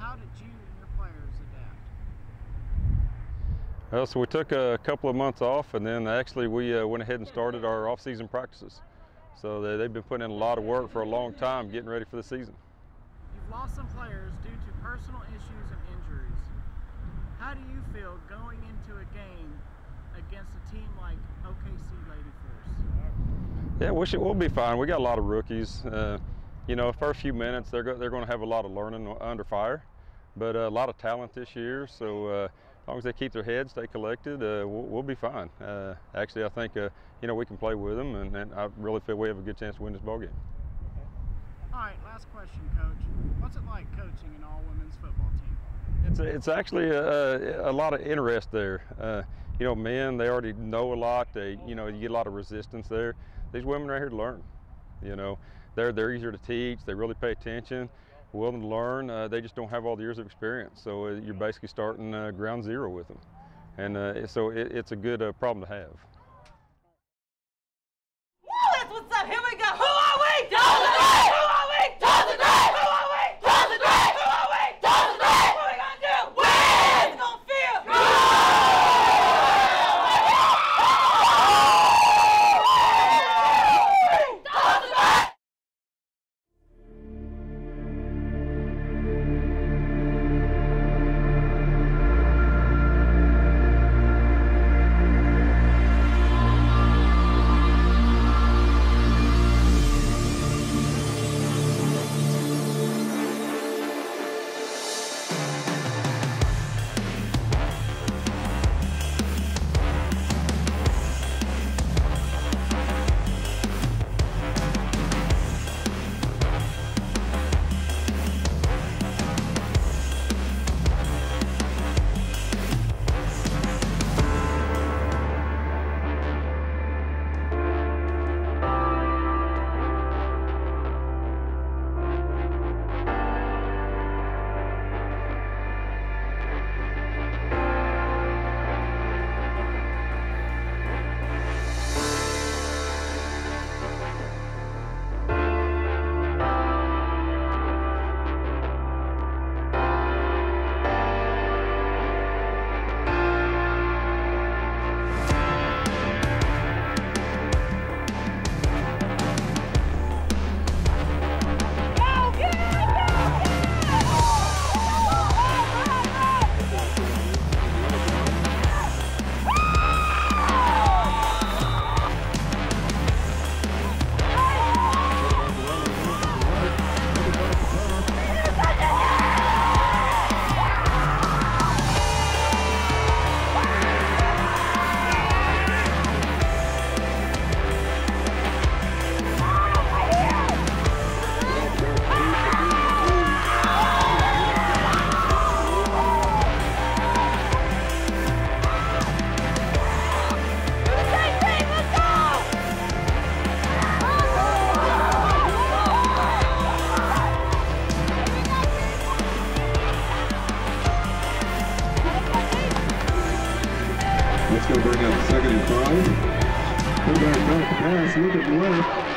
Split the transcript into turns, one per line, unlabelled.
how did you and your players adapt?
Well, so we took a couple of months off, and then actually we went ahead and started our off-season practices. So they've been putting in a lot of work for a long time getting ready for the season.
You've lost some players due to personal issues and injuries. How do you feel going into a game against a team like OKC Lady Force?
Yeah, we'll be fine. We got a lot of rookies. You know, first few minutes they're going to have a lot of learning under fire, but a lot of talent this year. So as long as they keep their heads, stay collected, we'll be fine. Actually, I think you know, we can play with them, and I really feel we have a good chance to win this ball game.
All right, last question, Coach. What's it like coaching an all-women's football team?
It's actually a lot of interest there. You know, men, they already know a lot. You know, you get a lot of resistance there. These women are here to learn. You know, they're easier to teach. They really pay attention, willing to learn. They just don't have all the years of experience. So you're basically starting ground zero with them, and so it's a good problem to have.
Woo, that's what's up. Here we go. Who are we? Dolls and Gray. Who are we? Dolls and Gray. Who are we? Dolls and Gray. Who are we? Dolls and Gray. What are we gonna do? Win. It's gonna feel good. Dolls and Gray.
Let's go bring up 2nd and 5. Fullback back pass, look at the left.